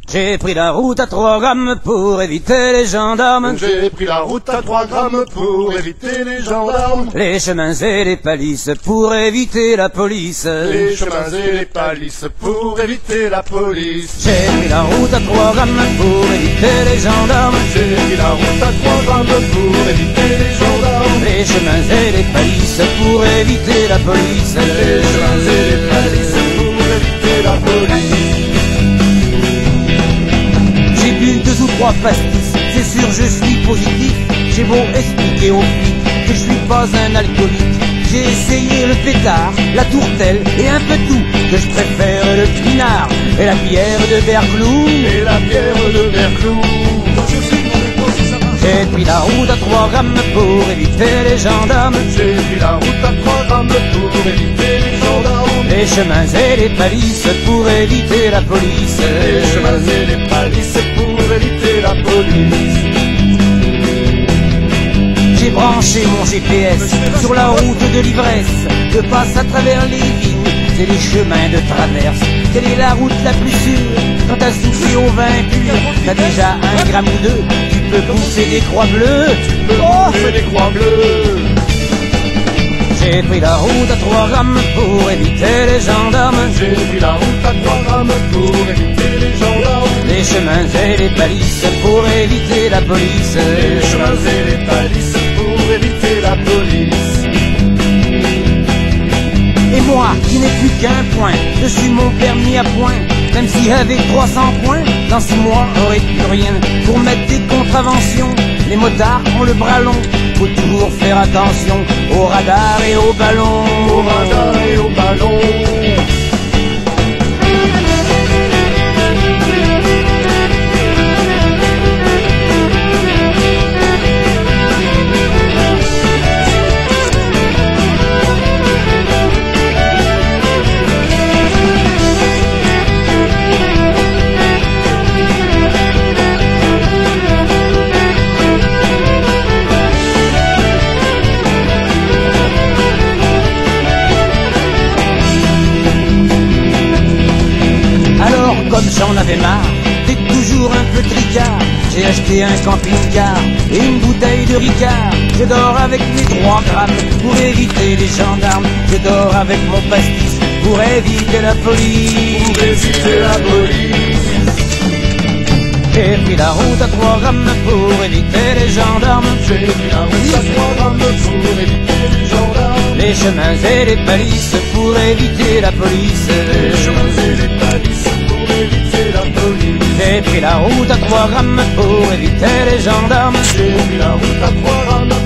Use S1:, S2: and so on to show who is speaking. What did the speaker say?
S1: J'ai pris la route à 3 grammes pour éviter les gendarmes.
S2: J'ai pris la route à 3 grammes pour éviter les gendarmes.
S1: Les chemins et les palisses pour éviter la police.
S2: Les chemins et les palisses pour éviter la police.
S1: J'ai pris la route à 3 grammes pour éviter les gendarmes.
S2: J'ai pris la route à 3 grammes pour éviter les gendarmes.
S1: Les chemins et les palisses pour éviter la police.
S2: Les chemins et les palisses pour éviter la police.
S1: J'ai bu 2 ou 3 pastis, c'est sûr je suis positif. J'ai beau expliquer aux flics que je suis pas un alcoolique. J'ai essayé le pétard, la tourtelle et un peu tout, que je préfère le pinard et la bière de Verclou.
S2: Et la bière de Verclou.
S1: J'ai pris la route à 3 grammes pour éviter les gendarmes.
S2: J'ai pris la route à 3 grammes pour éviter les gendarmes.
S1: Les chemins et les palisses pour éviter la police.
S2: Les chemins et les palisses pour éviter la police.
S1: J'ai branché mon GPS sur la route de l'ivresse, je passe à travers les vignes et les chemins de traverse. Quelle est la route la plus sûre quand t'as soufflé au vin pur? T'as déjà 1 gramme ou 2, tu peux pousser des croix bleues.
S2: Pousser des croix bleues.
S1: J'ai pris la route à 3 grammes pour éviter les gendarmes.
S2: J'ai pris la route à 3 grammes pour éviter les gendarmes.
S1: Les chemins et les palisses pour éviter la police.
S2: Les chemins et les palisses pour éviter la police.
S1: Et moi, qui n'ai plus qu'un point, je suis mon permis à point. Même si avec 300 points, dans 6 mois, j'aurais plus rien pour mettre des contraventions. Les motards ont le bras long, faut toujours faire attention au radar et au ballon.
S2: Au radar et au ballon.
S1: Comme j'en avais marre d'être toujours un peu tricard, j'ai acheté un camping-car et une bouteille de Ricard. Je dors avec mes 3 grammes pour éviter les gendarmes. Je dors avec mon pastis pour éviter la police.
S2: Pour éviter la police.
S1: J'ai pris la route à 3 grammes pour éviter les gendarmes.
S2: J'ai pris la route à 3 grammes pour éviter les gendarmes.
S1: Les chemins et les palisses pour éviter la police.
S2: Les chemins et les palisses pour éviter la police.
S1: J'ai pris la route à 3 grammes pour éviter les gendarmes.
S2: J'ai pris la route à 3 grammes